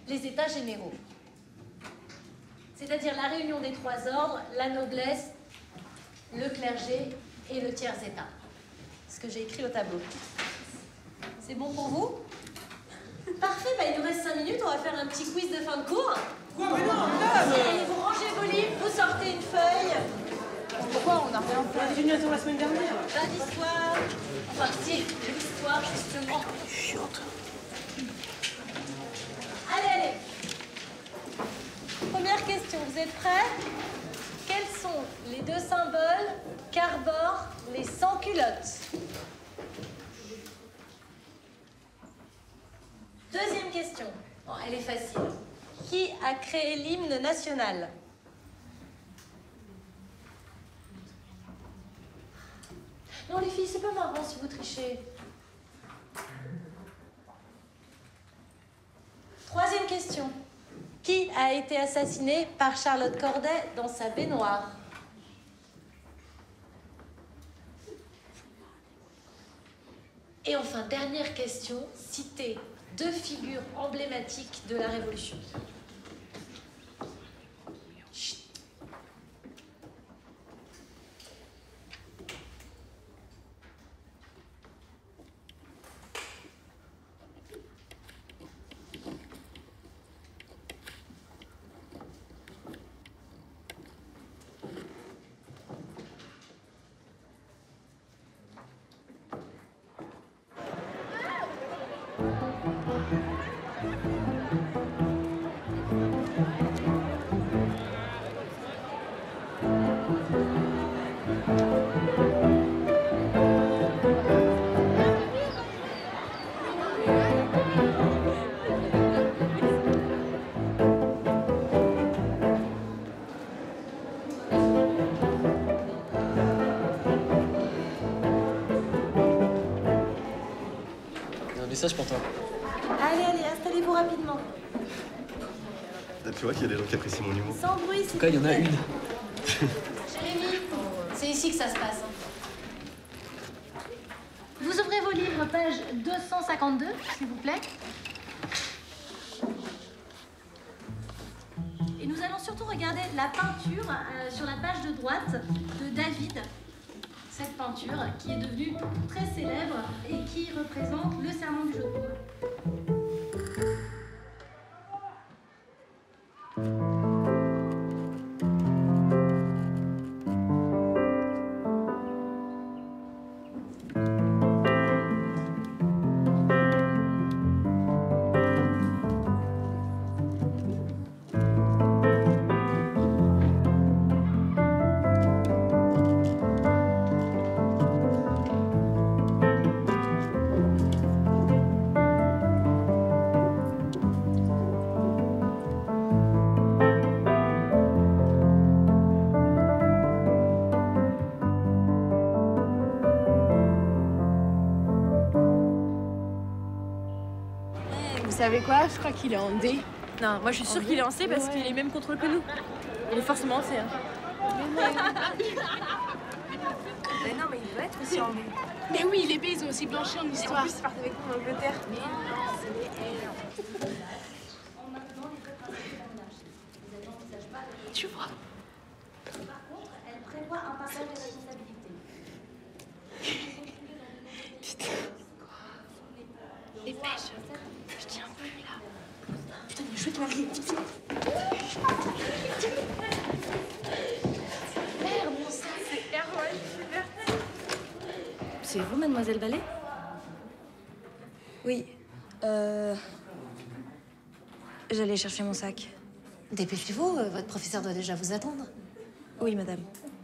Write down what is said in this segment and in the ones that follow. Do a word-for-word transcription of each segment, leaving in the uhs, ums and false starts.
les états généraux. C'est-à-dire la réunion des trois ordres, la noblesse, le clergé et le tiers-état. Ce que j'ai écrit au tableau. C'est bon pour vous? Parfait, bah il nous reste cinq minutes, on va faire un petit quiz de fin de cours. Quoi, mais non, Allez, vous rangez vos livres, vous sortez une feuille. Pourquoi on a rien fait? On est venu à la semaine dernière. Pas d'histoire. Enfin, si, l'histoire, justement. Chiante. Allez, allez. Première question, vous êtes prêts? Quels sont les deux symboles qu'arborent les sans-culottes? Deuxième question. Bon, elle est facile. Qui a créé l'hymne national? Non, les filles, c'est pas marrant si vous trichez. Troisième question. Qui a été assassiné par Charlotte Corday dans sa baignoire? Et enfin, dernière question. Citez deux figures emblématiques de la Révolution. Chut. Message pour toi. Allez, allez, installez-vous rapidement. Tu vois qu'il y a des gens qui apprécient mon humour. Sans bruit, En tout cas, il y en a une. Jérémy, c'est ici que ça se passe. Vous ouvrez vos livres, page deux cent cinquante-deux, s'il vous plaît. Et nous allons surtout regarder la peinture euh, sur la page de droite de David. Cette peinture qui est devenue très célèbre et qui représente le serment du jeu de paume. Vous savez quoi? Je crois qu'il est en D. Non, moi je suis sûre qu'il est en C parce Ouais. qu'il est même contrôle que nous. Il est forcément en C. Hein. Mais non, mais il doit être aussi en D. Mais oui, les B, ils ont aussi blanchi en histoire. En plus, ils partent avec nous en Angleterre. Mais non, c'est les R. Tu vois? Par contre, elle prévoit un partage des responsabilités. Putain. Dépêche. Je tiens plus là. Putain, mais je vais te marier. Merde, mon sac. C'est Erwan. C'est vous, mademoiselle Vallée? Oui. Euh... J'allais chercher mon sac. Dépêchez-vous, euh, votre professeur doit déjà vous attendre. Oui, madame.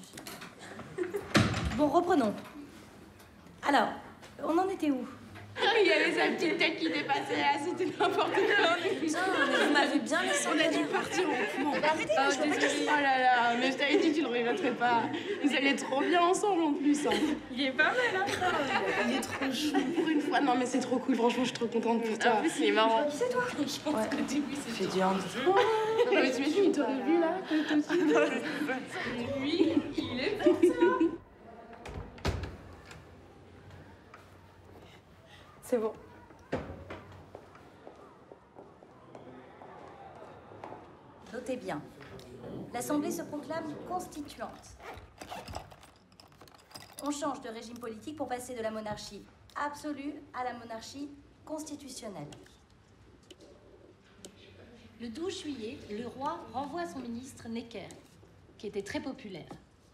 Bon, reprenons. Alors, on en était où? Il y avait sa petite tête qui dépassait là, c'était n'importe quoi. Putain, mais vous m'avez bien laissé en On a dû galère. partir en fumant. Arrêtez, Ah, je vois pas désolée. qui c'est. Oh là là, mais je t'avais dit que tu le regretterais pas. Ils allaient trop bien ensemble en plus. Hein. Il est pas mal, hein? Il est trop chou pour une fois. Non mais c'est trop cool, franchement je suis trop contente pour toi. En plus, il est marrant. Qui c'est toi? Je pense que du coup c'est Fais du hand. Non mais t'imagines, il t'aurait vu là, comme tout de suite. Lui, il est pour ça. C'est bon. Notez bien. L'Assemblée se proclame constituante. On change de régime politique pour passer de la monarchie absolue à la monarchie constitutionnelle. Le douze juillet, le roi renvoie son ministre Necker, qui était très populaire.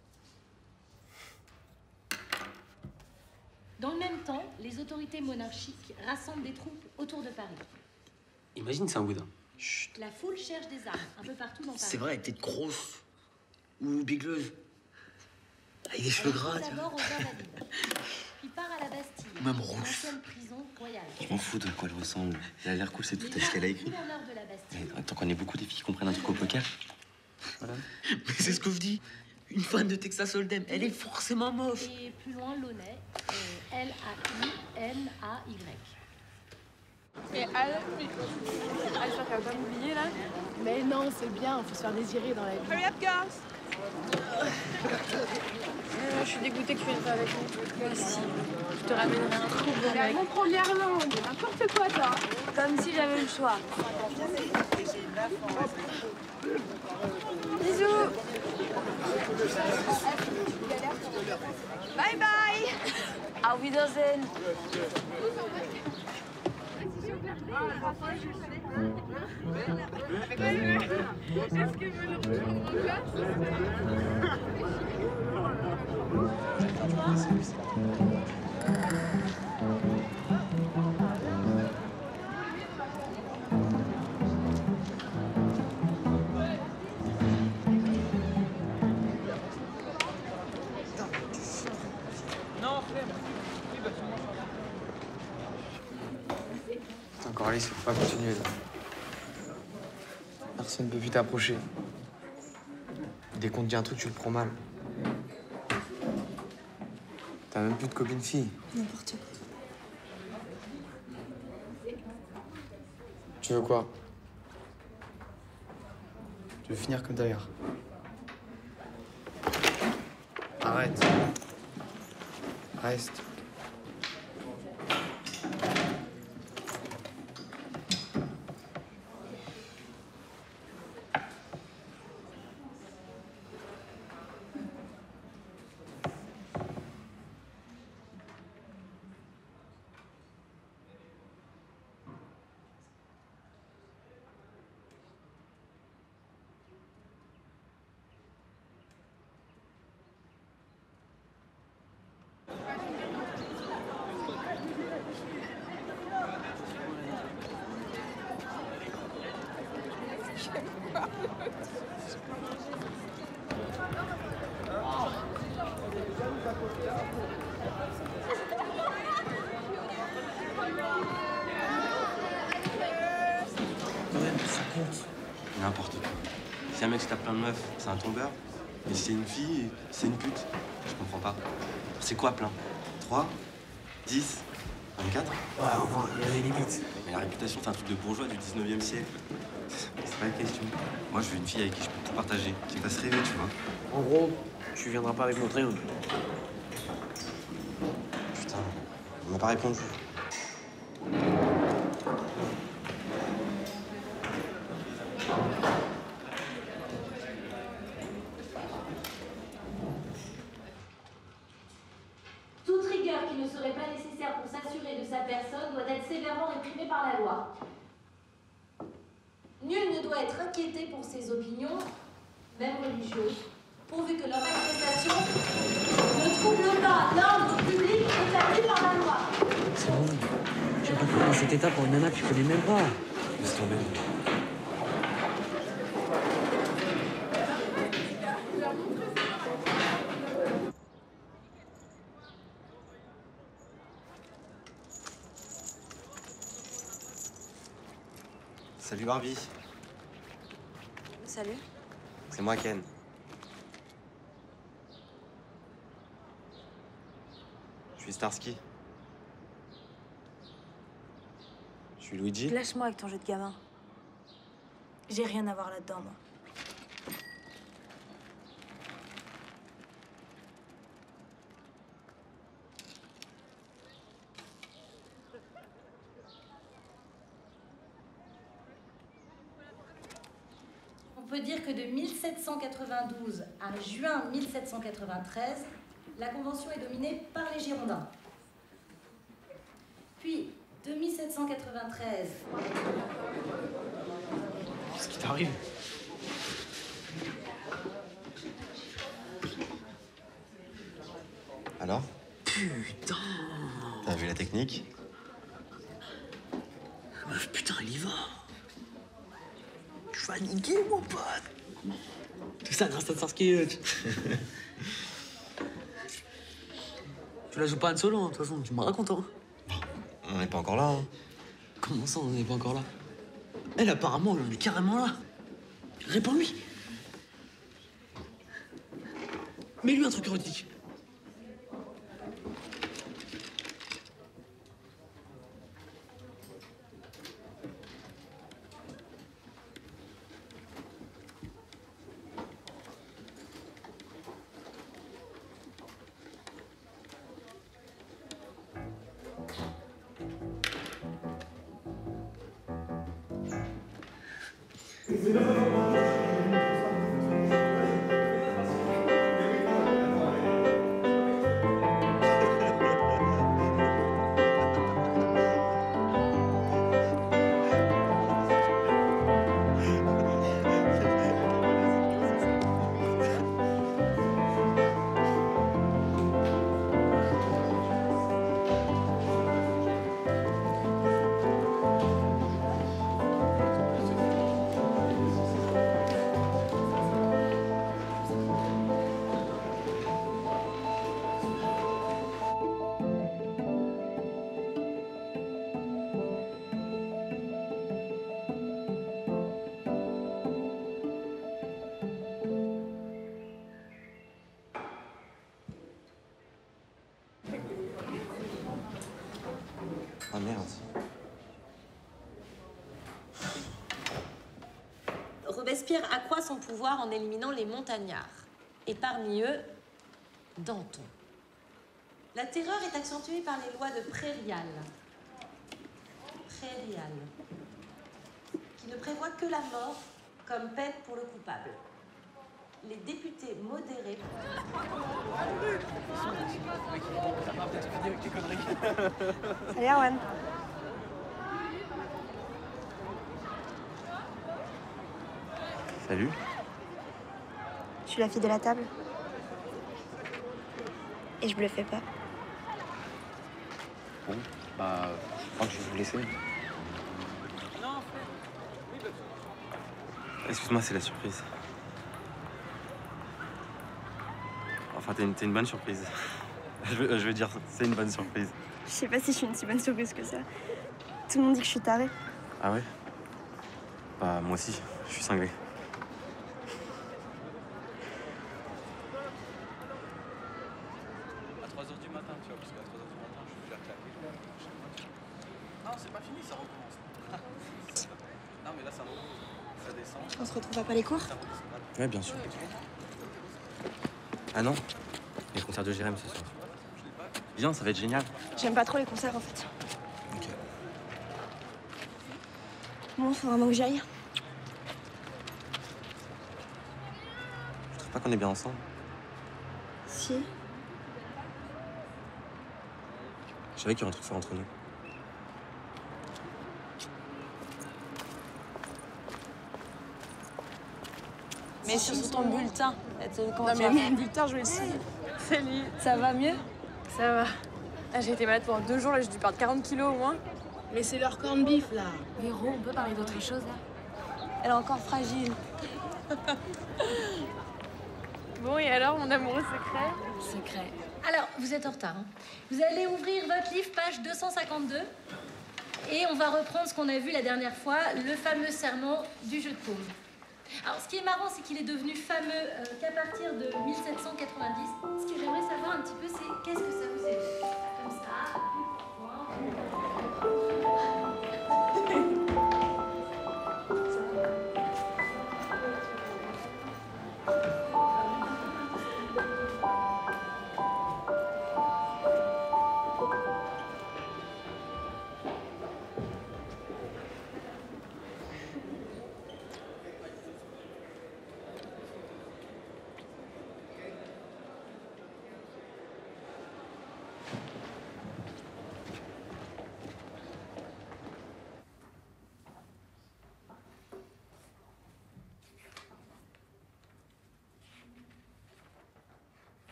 Dans le même temps, les autorités monarchiques rassemblent des troupes autour de Paris. Imagine, c'est un boudin. Chut. La foule cherche des armes un peu partout dans Paris. C'est vrai, elle était grosse. Ou bigleuse. Avec des cheveux gras. D'abord aux Invalides, puis part à la Bastille, Même rouge. l'ancienne prison royale. Je m'en fous de quoi elle ressemble. Elle a l'air cool, c'est tout à ce qu'elle a écrit. Gouverneur de la Bastille. Mais, t'en connais beaucoup des filles qui comprennent un truc au poker. Voilà. Mais c'est ce que je dis. Une fan de Texas Hold'em, elle est forcément moche. Et plus loin, Launay, euh, L A I N A Y. Mais Al, mais... Al, j'espère qu'elle va pas m'oublier là. Mais non, c'est bien, faut se faire désirer dans la vie. Hurry up, girls! Euh, je suis dégoûtée que tu viennes pas avec nous. Moi aussi. Je te ramènerai un trop beau mec. Mon première langue, n'importe quoi, toi. Comme si j'avais le choix. Bisous. Bye bye! Auf Wiedersehen. Est-ce que vous nous retrouvons en Putain, encore Alice, faut pas continuer là. Personne ne peut plus t'approcher. Dès qu'on te dit un truc, tu le prends mal. T'as même plus de copine fille. N'importe quoi. Tu veux quoi? Tu veux finir comme d'ailleurs? Arrête. Reste. N'importe quoi. Si un mec se tape plein de meufs, c'est un tombeur. Et si c'est une fille, c'est une pute. Je comprends pas. C'est quoi plein? trois, dix, vingt-quatre? Ouais, enfin, il y a des limites. Mais la réputation, c'est un truc de bourgeois du dix-neuvième siècle. C'est pas la question. Moi, je veux une fille avec qui je peux tout partager, qui me fasse rêver, tu vois. En gros, tu viendras pas avec mon triangle. Putain, on m'a pas répondu. Toute rigueur qui ne serait pas nécessaire pour s'assurer de sa personne doit être sévèrement réprimée par la loi. Nul ne doit être inquiété pour ses opinions, même religieuses, pourvu que leur manifestation ne trouble pas l'ordre public établi par la loi. C'est bon. Tu vas pas faire dans cet état pour une nana que tu connais même pas. Laisse tomber. Salut Barbie, Salut. c'est moi Ken. Je suis Starsky. Je suis Luigi. Lâche-moi avec ton jeu de gamin. J'ai rien à voir là-dedans, moi. peut dire que de mille sept cent quatre-vingt-douze à juin mille sept cent quatre-vingt-treize, la Convention est dominée par les Girondins. Puis, de mille sept cent quatre-vingt-treize... Qu'est-ce qui t'arrive? Alors? Putain! T'as vu la technique? Meuf, putain, elle y va! Tu vas niquer, mon pote! Tout ça grâce à Starsky. Tu la joues pas en solo, hein, de toute façon, tu me racontes, hein. On n'est pas encore là, hein. Comment ça, on n'est pas encore là? Elle, apparemment, on est carrément là. Réponds-lui. Mets-lui un truc érotique. Ah merde. Robespierre accroît son pouvoir en éliminant les montagnards. Et parmi eux, Danton. La terreur est accentuée par les lois de Prairial. Prairial. Qui ne prévoient que la mort comme peine pour le coupable. Les députés modérés... Salut Arwan. Salut. Je suis la fille de la table. Et je bluffais pas. Bon, bah, je crois que je vais vous laisser. Excuse-moi, c'est la surprise. Enfin, t'es une, t'es une bonne surprise. Je veux, je veux dire, c'est une bonne surprise. Je sais pas si je suis une si bonne surprise que ça. Tout le monde dit que je suis tarée. Ah ouais? Bah, moi aussi, je suis cinglé. À trois heures du matin, tu vois, parce qu'à trois heures du matin, je suis déjà claqué. Non, c'est pas fini, ça recommence. Non, mais là, ça remonte. Ça descend. On se retrouve à pas les cours? Ouais, bien sûr. Ah non? Les concerts de Jérém ce soir. Viens, ça va être génial. J'aime pas trop les concerts en fait. Ok. Bon, faut vraiment que j'y aille. Je trouve pas qu'on est bien ensemble. Si. Je savais qu'il y aurait un truc fort entre nous. Mais sur ton bulletin. Non mais mon bulletin, je vais le signer. Salut. Ça va mieux? Ça va. Ah, j'ai été malade pendant deux jours, là j'ai dû perdre quarante kilos au moins. Mais c'est leur corned beef, là. Véro, on peut parler d'autre chose là? Elle est encore fragile. Bon, et alors, mon amoureux secret? Secret. Alors, vous êtes en retard. Hein. Vous allez ouvrir votre livre, page deux cent cinquante-deux. Et on va reprendre ce qu'on a vu la dernière fois, le fameux serment du jeu de paume. Alors, ce qui est marrant, c'est qu'il est devenu fameux euh, qu'à partir de mille sept cent quatre-vingt-dix. Ce que j'aimerais savoir un petit peu, c'est qu'est-ce que ça vous évoque? Comme ça.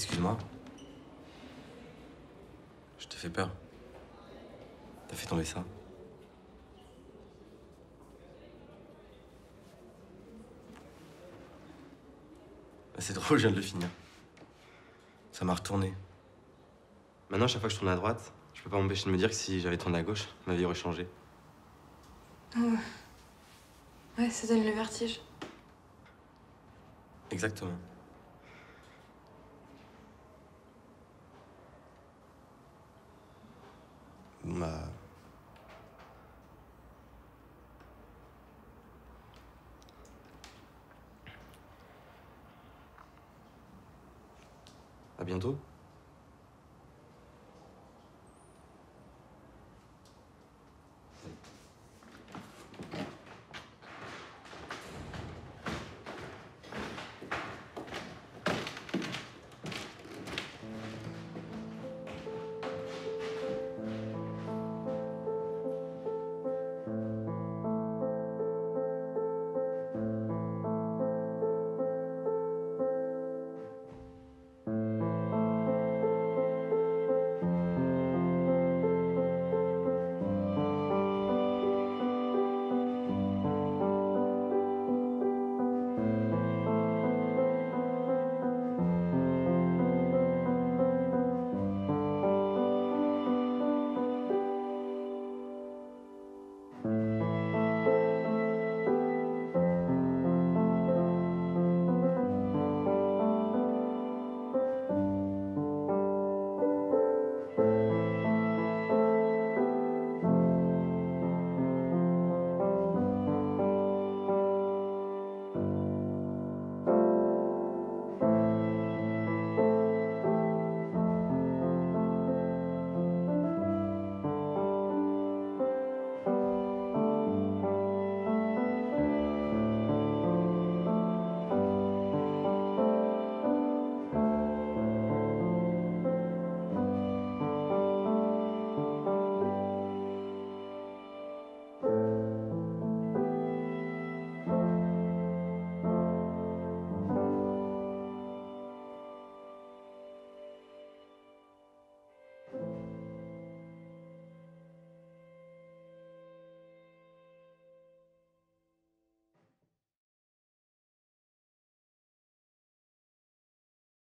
Excuse-moi. Je te fais peur. T'as fait tomber ça. Bah, c'est drôle, je viens de le finir. Ça m'a retourné. Maintenant, à chaque fois que je tourne à droite, je peux pas m'empêcher de me dire que si j'avais tourné à gauche, ma vie aurait changé. Ouais. Ouais, ça donne le vertige. Exactement. Bon, bah... À bientôt.